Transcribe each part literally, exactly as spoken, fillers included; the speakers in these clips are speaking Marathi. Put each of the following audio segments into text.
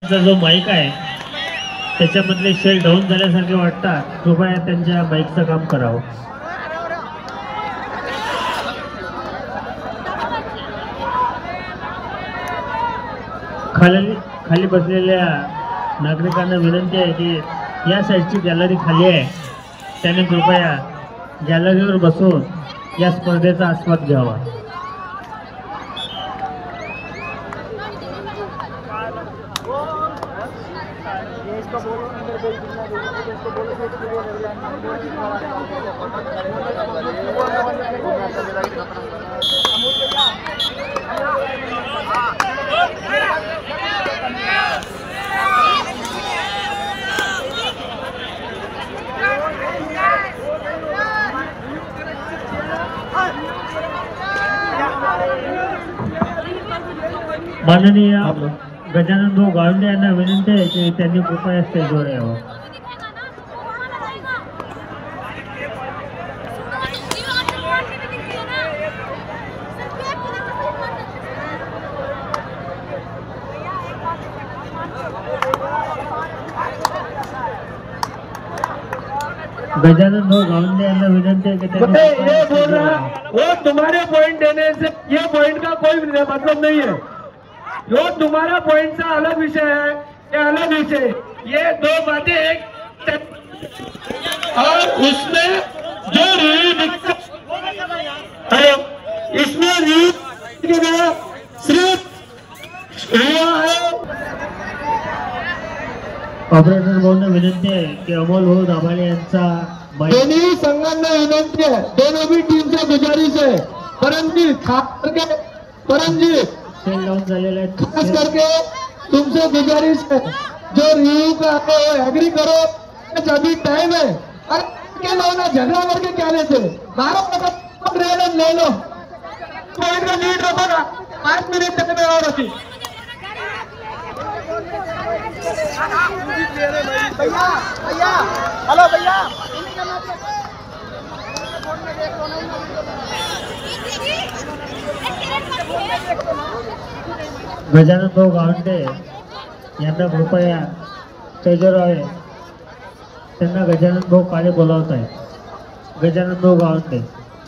जो माईक आहे त्याच्यामधले शेल डाऊन झाल्यासारखे वाटतात, कृपया त्यांच्या माईकचं काम करावं. खाली खाली बसलेल्या नागरिकांना विनंती आहे की या साईडची गॅलरी खाली आहे, त्याने कृपया गॅलरीवर बसून या स्पर्धेचा आस्वाद घ्यावा. माननीय गजानन भाऊ गावंडे यांना विनंती आहे की त्यांनी कृपया स्टेजवर यावं. गजानन भाऊ गावंडे यांना विनंती है कि ये बोल रहा वो तुम्हारे पॉइंट देने से ये पॉइंट का कोई मतलब नहीं है. जो तुम्हारा पॉइंट का अलग विषय है, ये अलग विषय. ये दो बातें एक और उसमें जो रिव्यू इसमें रिव्यू सिर्फ हुआ है. ऑपरेटर भाऊंना विनंती आहे की अमोल भाऊ दाभाळे यांचा दोन्ही संघांना विनंती है, दोनों भी टीम से गुजारिश है, परमजीत खास करके परमजीत खास करके तुमसे गुजारिश है जो रिव्यू का है वो एग्री करो. अभी टाइम है, अरे लो ना झगड़ा करके क्या लेते, बारह ले लो, पॉइंट का लीड रखो ना, पांच मिनट तक में और होती. भैया भैया हेलो भैया गजानन भाऊ गावंडे यांना कृपया स्टेजवर यावे. त्यांना गजानन भाऊ काळे बोलावत आहे. गजानन भाऊ गावंडे.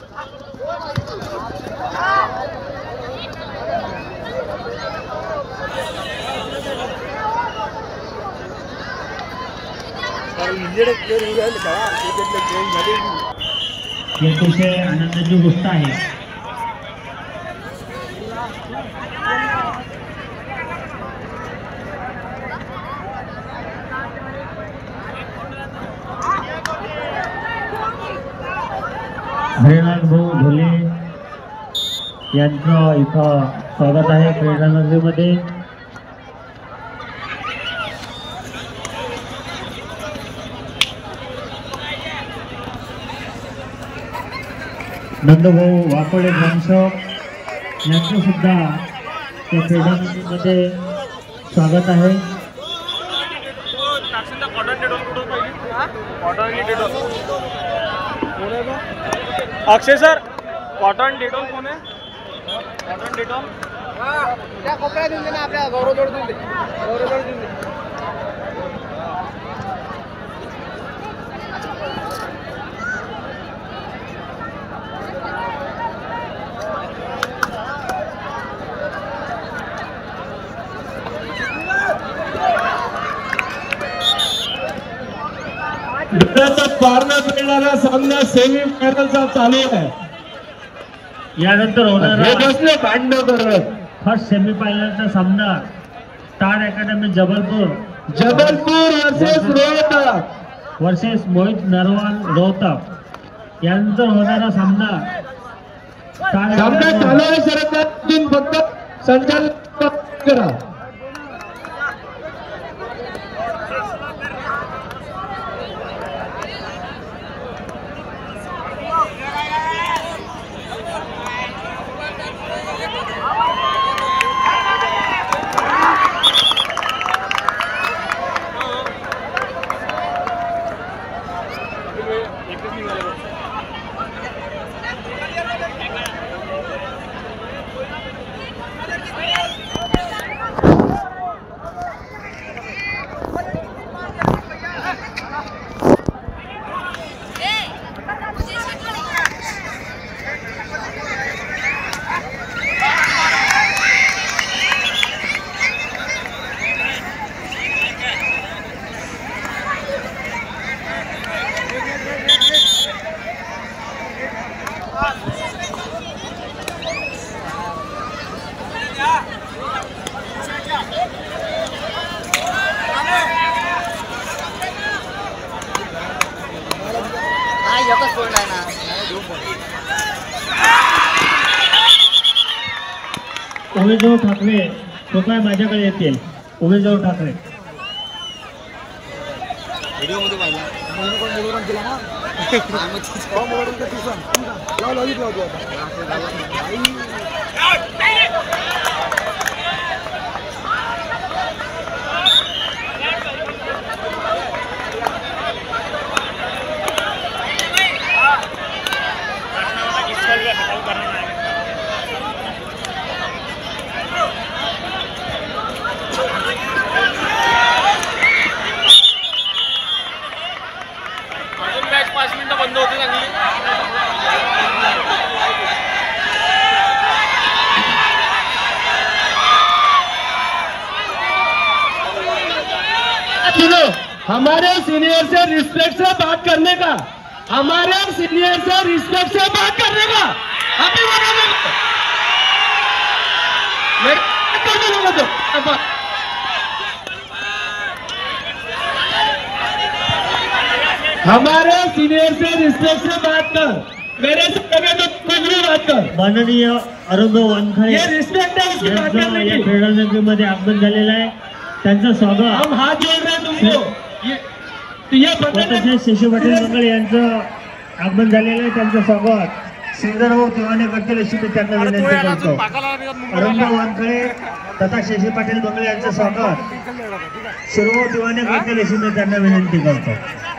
ही अतिशय आनंदाची गोष्ट आहे. हरिनाथ भाऊ ढोले यांचं इथं स्वागत आहे क्रीडा नगरीमध्ये. नंदभाऊ वाकोडे ग्रामसेवक यांचं सुद्धा त्या क्रीडा नगरीमध्ये स्वागत आहे. अक्षय सर कॉटन डेटॉल कोण आहे? कॉटन डेटॉल त्या कोपऱ्यात देऊन दे ना, आपल्या गौरव जोड देऊन दे, गौरव जोड देऊन दे. पारणा खेळणारा सामना सेमी फायनलचा चालू आहे. यानंतर होणारा बसले भांडण करत फर्स्ट सेमी फायनलचा सामना star academy Jabalpur Jabalpur versus Rohtak versus Mohit Narwal Rohtak. यानंतर होणारा सामना सामना चालू आहे. सरकारतून फक्त संचालन करा. उमेदवार ठाकरे कृपया माझ्याकडे येतील. उमेदवार ठाकरे पाच मिनिटं बंद होते चांगली. सुनो, हमारे सीनियर से रिस्पेक्ट से बात करने का, हमारे सीनियर से रिस्पेक्ट से बात करने का अभी तो हमारे सीनियर से रिस्पेक्ट से बात कर, मेरे से लगे तो कुछ भी बात कर. माननीय अरुंद वानखळे ये रिस्पेक्ट है इसकी बात करने या की. क्रीडा नगरीमध्ये आगमन झालेलं आहे. त्यांचं स्वागत हम हाथ जोड़ रहे हैं तुमको. ये तो ये बताना तसेच शशी पाटील मंगळ यांचं आगमन झालेलं आहे. त्यांचं स्वागत श्रीधर भाऊ दिवाने करतील अशी मी त्यांना विनंती करतो. अरुंद वानखळे तथा शशी पाटील मंगळ यांचं स्वागत शिरभाऊ दिवाने करतील अशी मी त्यांना विनंती करतो.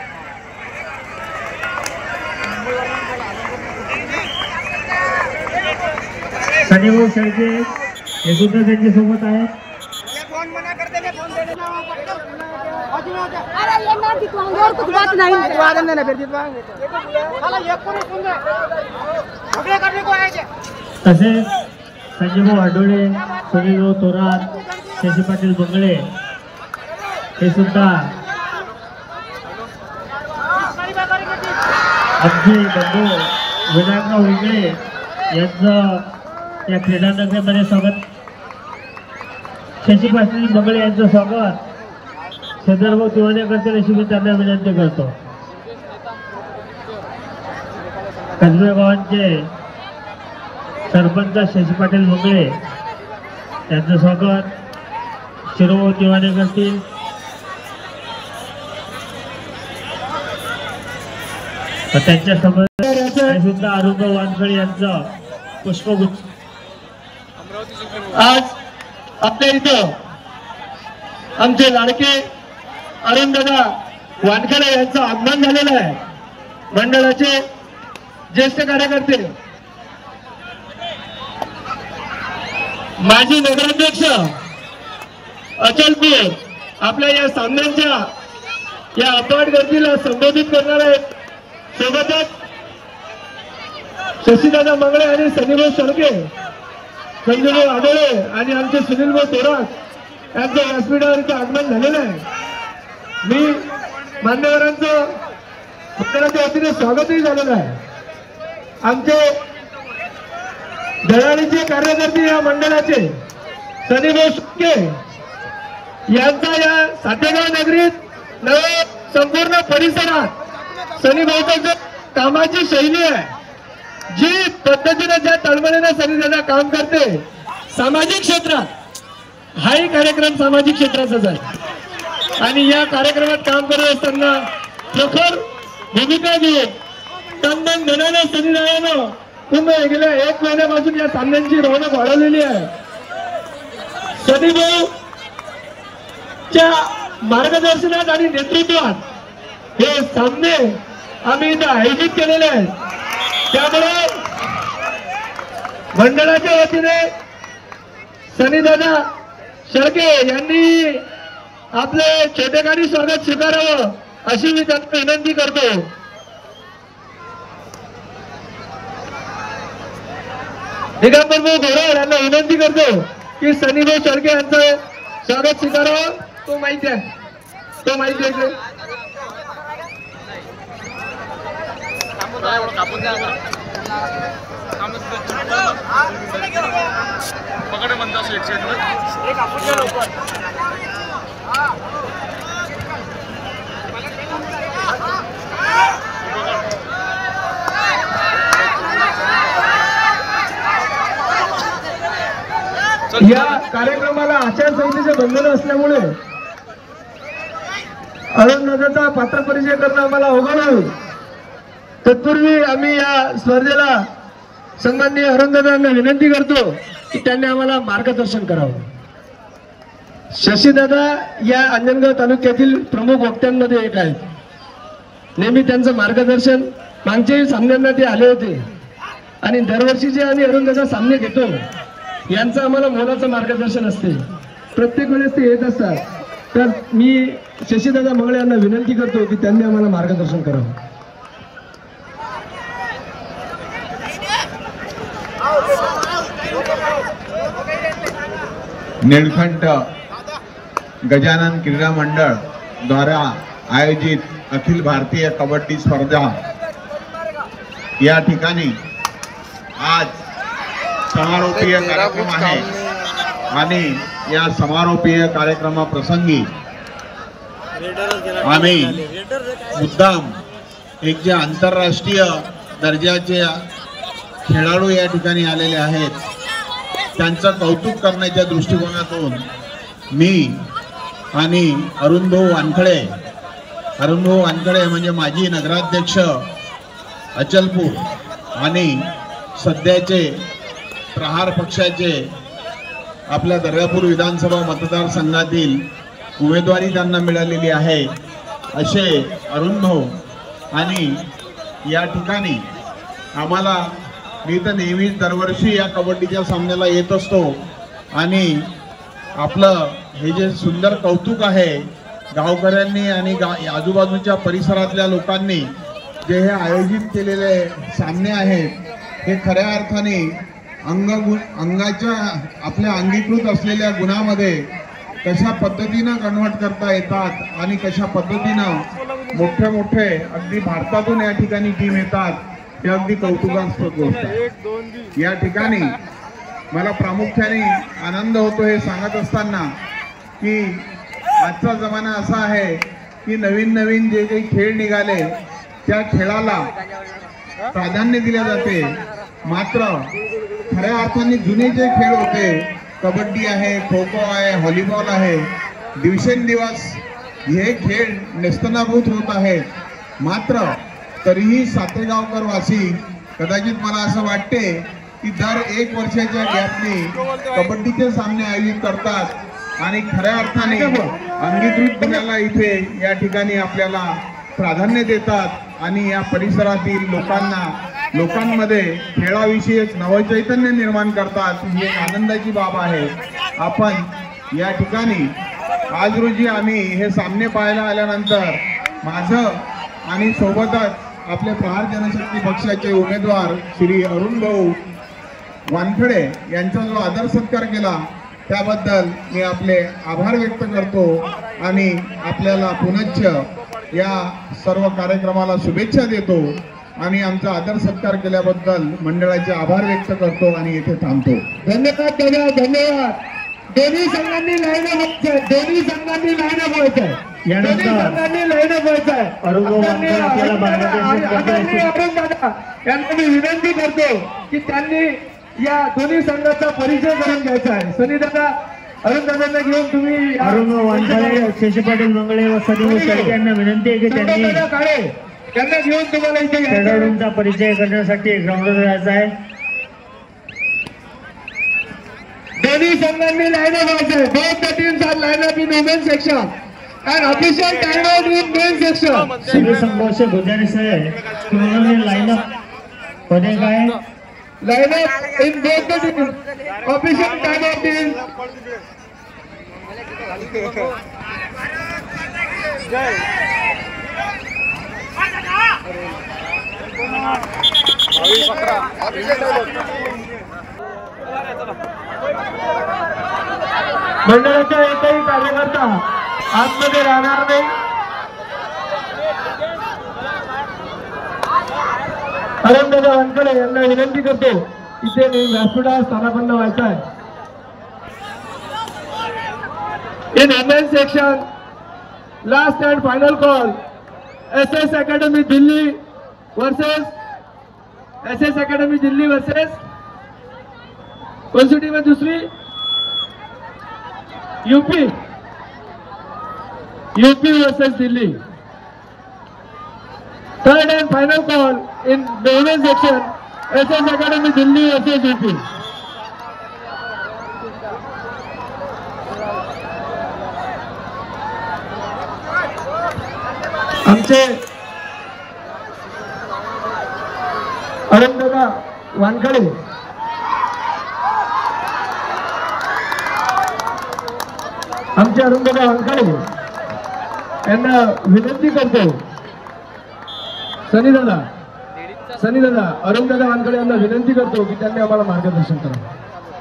सनीभाऊ शेळके हे सुद्धा त्यांच्या सोबत आहेत. अरे ये ना जितवाऊंगा और कुछ बात नहीं जितवा देंगे ना फिर जितवाएंगे साला एक को नहीं सुन दे झगड़े करने को आए थे. तसेच संजयभाऊ आडोळे, सुनीलभाऊ थोरात, शशी पाटील बंगळे हे सुद्धा आमचे बंधू विनायकराव इंगळे यांचं या क्रीडा नगरीमध्ये स्वागत. शशी पाटील बंगळे यांचं स्वागत श्रीधरभाऊ दिवाने करतील अशी मी त्यांना विनंती करतो. कसबे गावांचे सरपंच शशी पाटील बंगळे यांचं स्वागत शिरभाऊ दिवाने करतील. त्यांच्या समोर सुद्धा अरुंद वानखळे यांचं पुष्पगुच्छ. आज आपल्या इथं आमचे लाडके अरुणदादा वानखळे यांचं आगमन झालेलं आहे. मंडळाचे ज्येष्ठ कार्यकर्ते, माजी नगराध्यक्ष अचलपूर आपल्या या सामन्यांच्या या अफाट गर्दीला संबोधित करणार आहेत. सोबतच शशीदादा मंगळे आणि सनीभाऊ शेळके, संजयभाऊ आडोळे आणि आमचे सुनीलभाऊ थोरात यांचं व्यासपीठावर इथं आगमन झालेलं आहे. मी मान्यवरांचं मंडळाच्या वतीने स्वागतही झालेलं आहे. आमचे दळालीचे कार्यकर्ते या मंडळाचे सनीभाऊ शेळके यांचा या सातेगाव नगरीत नवे संपूर्ण परिसरात सनीभाऊचं जे कामाची शैली आहे, जी पद्धतीने ज्या तळमळीने सनीदादा काम करते सामाजिक क्षेत्रात, हाही कार्यक्रम सामाजिक क्षेत्राचाच आहे. आणि या कार्यक्रमात काम करत असताना प्रखर भूमिका घेऊन तन धनानं सनीदादानं पुन्हा गेल्या एक महिन्यापासून या सामन्यांची रौनक वाढवलेली आहे. सनीभाऊ च्या मार्गदर्शनात आणि नेतृत्वात हे सामने आम्ही इथं आयोजित केलेले आहेत. त्यामुळे मंडळाच्या वतीने सनीदादा शेळके यांनी आपले छोटेखानी स्वागत स्वीकारावं अशी मी त्यांना विनंती करतो. दिगंबर भाऊ घोडा यांना विनंती करतो की सनीभाऊ शेळके यांचं स्वागत स्वीकारावं. तो माहिती आहे, तो माहिती आहे. पकड म्हणता असेल एक साईड बंधनं असल्यामुळे अरुणदादाचा पात्र परिचय करणं आम्हाला अवघड होईल. तत्पूर्वी आम्ही या स्पर्धेला सन्माननीय अरुणदादांना विनंती करतो की त्यांनी आम्हाला मार्गदर्शन करावं. शशीदादा या अंजनगाव तालुक्यातील प्रमुख वक्त्यांमध्ये एक आहेत. नेहमी त्यांचं मार्गदर्शन, मागच्याही सामन्यांना ते आले होते आणि दरवर्षी जे आम्ही अरुणदादा सामने घेतो यांचं आम्हाला मोलाचं मार्गदर्शन असते. प्रत्येक वेळेस ते येत असतात. तर मी शशीदादा मंगळे यांना विनंती करतो की त्यांनी आम्हाला मार्गदर्शन करावं. निळकंठ गजानन क्रीडा मंडळ द्वारा आयोजित अखिल भारतीय कबड्डी स्पर्धा या ठिकाणी आज समारोपीय कार्यक्रम आहे आणि या समारोपीय कार्यक्रमाप्रसंगी आम्ही मुद्दाम एक जे आंतरराष्ट्रीय दर्जाचे खेळाडू या ठिकाणी आलेले आहेत त्यांचं कौतुक करण्याच्या दृष्टिकोनातून मी आणि अरुणभाऊ वानखडे अरुणभाऊ वानखडे म्हणजे माजी नगराध्यक्ष अचलपूर आणि सध्याचे प्रहार पक्षाचे आपल्या दर्यापूर विधानसभा मतदारसंघातील उमेदवारी त्यांना मिळालेली आहे असे अरुणभाऊ. आणि या ठिकाणी आम्हाला, मी तर नेहमीच दरवर्षी या कबड्डीच्या सामन्याला येत असतो आणि आपलं हे जे सुंदर कौतुक आहे गावकऱ्यांनी आणि गा आजूबाजूच्या परिसरातल्या लोकांनी जे हे आयोजित केलेले सामने आहेत हे खऱ्या अर्थाने अंग अंगाच्या आपल्या अंगीकृत असलेल्या गुणामध्ये कशा पद्धतीनं कन्वर्ट करता येतात आणि कशा पद्धतीनं मोठे मोठे अगदी भारतातून या ठिकाणी टीम येतात हे अगदी कौतुकास्पद गोष्ट आहे. या ठिकाणी मला प्रामुख्याने आनंद होतो हे सांगत असताना की आजचा जमाना असा आहे की नवीन नवीन जे काही खेळ निघाले त्या खेळाला प्राधान्य दिले जाते, मात्र खऱ्या अर्थाने जुने जे खेळ होते, कबड्डी आहे, खो खो आहे, व्हॉलीबॉल आहे, दिवसेंदिवस हे खेळ नेस्तनाभूत होत आहेत. मात्र तरीही सातेगावकर वासी कदाचित मला असं वाटते की दर एक वर्षाच्या गॅपने कबड्डीचे सामने आयोजित करतात आणि खऱ्या अर्थाने अंगीकृत गुणाला इथे या ठिकाणी आपल्याला प्राधान्य देतात आणि या परिसरातील लोकांना लोकांमध्ये खेळाविषयी एक नवचैतन्य निर्माण करतात. ही एक आनंदाची बाब आहे. आपण या ठिकाणी आज रोजी आम्ही हे सामने पाहायला आल्यानंतर माझं आणि सोबतच आपले प्रहार जनशक्ती पक्षाचे उमेदवार श्री अरुणभाऊ वानखडे यांचा जो आदर सत्कार केला त्याबद्दल मी आपले आभार व्यक्त करतो आणि आपल्याला पुनश्च या सर्व कार्यक्रमाला शुभेच्छा देतो आणि आमचा आदर सत्कार केल्याबद्दल मंडळाचे आभार व्यक्त करतो आणि येथे थांबतो. धन्यवाद दादा, धन्यवाद. दोन्ही संघांनी लाईन व्हायचंय, दोन्ही संघांनी लाईन व्हायचंय, दोन्ही संघांनी लाईन व्हायचंय. दादा यांना मी विनंती करतो की त्यांनी या दोन्ही संघाचा परिचय करून घ्यायचा आहे. सनी दादा, अरुण दादांना घेऊन तुम्ही अरुण वानखडे, शशी पाटील मंगळे व सनी शेळके यांना विनंती आहे की त्यांनी त्यांना घेऊन तुम्हाला इथे खेळाडूंचा परिचय करण्यासाठी ग्राउंडवर जायचं आहे. दोन्ही संघांनी लाईन अप व्हायचंय. Both the teams are line up in women section and official time out in men section. सभी संघों से गुजारिश है कि उन्होंने लाइन अप होने का है. Line up in both the teams. Official time out is मंडळाचा एकही कार्यकर्ता आतमध्ये राहणार नाही. अरुणदादा वानखडे यांना विनंती करतो इथे व्यासपीठावर स्थानापन्न व्हायचा आहे. In women section last and final call S S academy Delhi versus S S academy Delhi versus कौन सी टीम है दूसरी? UP UP versus Delhi. Third and final call in women's section, S S academy Delhi versus UP. आमचे अरुणदादा वानखडे आमचे अरुणदादा वानखडे यांना विनंती करतो. सनी दादा सनी दादा अरुणदादा वानखडे यांना विनंती करतो की त्यांनी आम्हाला मार्गदर्शन करावं.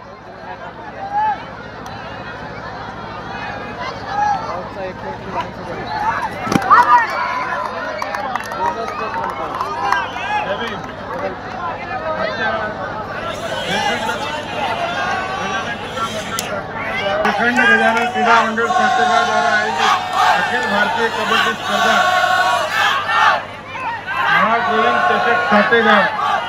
अखंड गजानन क्रीडा मंडळ संस्थेद्वारा आयोजित अखिल भारतीय कबड्डी स्पर्धा महागोविंद चषक सातेगाव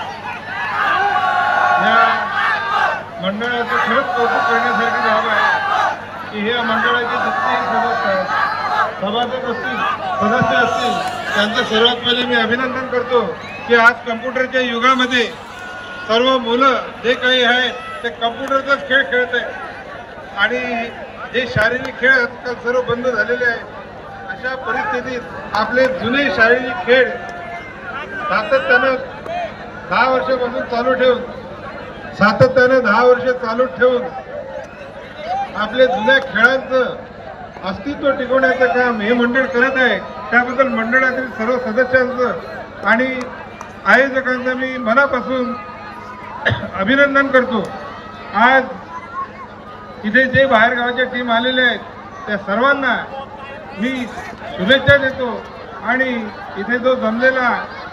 या मंडळाचं खरंच कौतुक करण्यासारखी बाब आहे की हे मंडळाचे जितकेही सदस्य आहेत, सभासद असतील, सदस्य असतील, त्यांचं सर्वात पहिले मी अभिनंदन करतो की आज कम्प्युटरच्या युगामध्ये सर्व मुलं जे काही आहेत ते कम्प्युटरचाच खेळ खेळत आहेत आणि जे शारीरिक खेळ आजकाल सर्व बंद झालेले आहेत. अशा परिस्थितीत आपले जुने शारीरिक खेळ सातत्यानं दहा वर्षापासून चालू ठेवून सातत्यानं दहा वर्ष चालू ठेवून आपले जुन्या खेळांचं अस्तित्व टिकवण्याचं काम हे मंडळ करत आहे. त्याबद्दल मंडळातील सर्व सदस्यांचं आणि आयोजकांचं मी मनापासून अभिनंदन करतो. आज इथे जे बाहेरगावच्या टीम आलेले आहेत त्या सर्वांना मी शुभेच्छा देतो आणि इथे जो जमलेला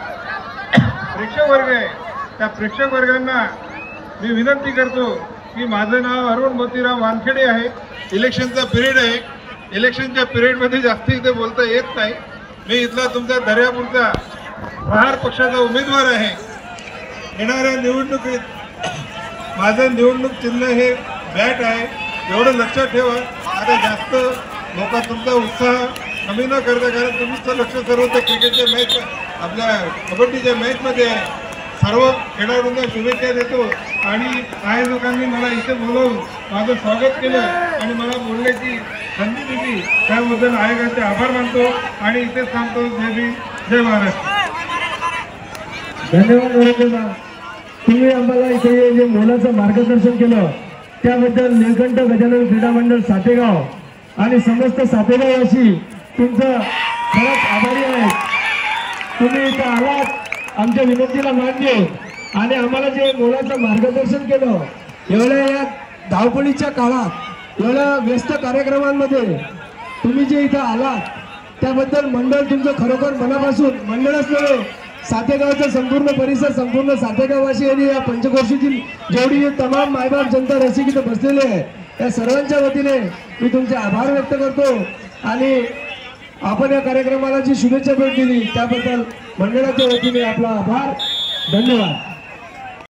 प्रेक्षक वर्ग आहे त्या प्रेक्षक वर्गांना मी विनंती करतो की माझं नाव अरुण मोतीराम वानखेडे आहे. इलेक्शनचा पिरियड आहे. इलेक्शनच्या पिरियडमध्ये जास्त इथे बोलता येत नाही. मी इथला तुमचा दर्यापूरचा प्रहार पक्षाचा उमेदवार आहे. येणाऱ्या निवडणुकीत माझं निवडणूक चिन्ह हे बॅट आहे एवढं लक्षात ठेवा. आता जास्त लोक तुमचा उत्साह कमी न करता, कारण तुमचं लक्ष सर्व तर क्रिकेटच्या मॅच आपल्या कबड्डीच्या मॅचमध्ये आहे. सर्व खेळाडूंना शुभेच्छा देतो आणि आयोजकांनी मला इथे बोलवून माझं स्वागत केलं आणि मला बोलण्याची संधी दिली त्याबद्दल आयोगाचे आभार मानतो आणि इथेच सांगतो जय भीम जय महाराष्ट्र. धन्यवाद वरदेवा. तुम्ही आम्हाला इथे जे मोलाचं मार्गदर्शन केलं त्याबद्दल निळकंठ गजानन क्रीडा मंडळ सातेगाव आणि समस्त सातेगाववासी तुमचं खरंच आभारी आहे. तुम्ही इथं आलात, आमच्या विनंतीला मान देऊ आणि आम्हाला जे मोलाचं मार्गदर्शन केलं एवढ्या या धावपळीच्या काळात एवढ्या व्यस्त कार्यक्रमांमध्ये तुम्ही जे इथं आलात त्याबद्दल मंडळ तुमचं खरोखर मनापासून मंडळच नव्हे सातेगावचा संपूर्ण परिसर संपूर्ण सातेगाववासी आणि या पंचक्रोशीतील जेवढी तमाम मायबाप जनता रसिक इथं बसलेले आहे त्या सर्वांच्या वतीने मी तुमचे आभार व्यक्त करतो आणि आपण या कार्यक्रमाला जी शुभेच्छा भेट दिली त्याबद्दल मंडळाच्या वतीने आपला आभार. धन्यवाद.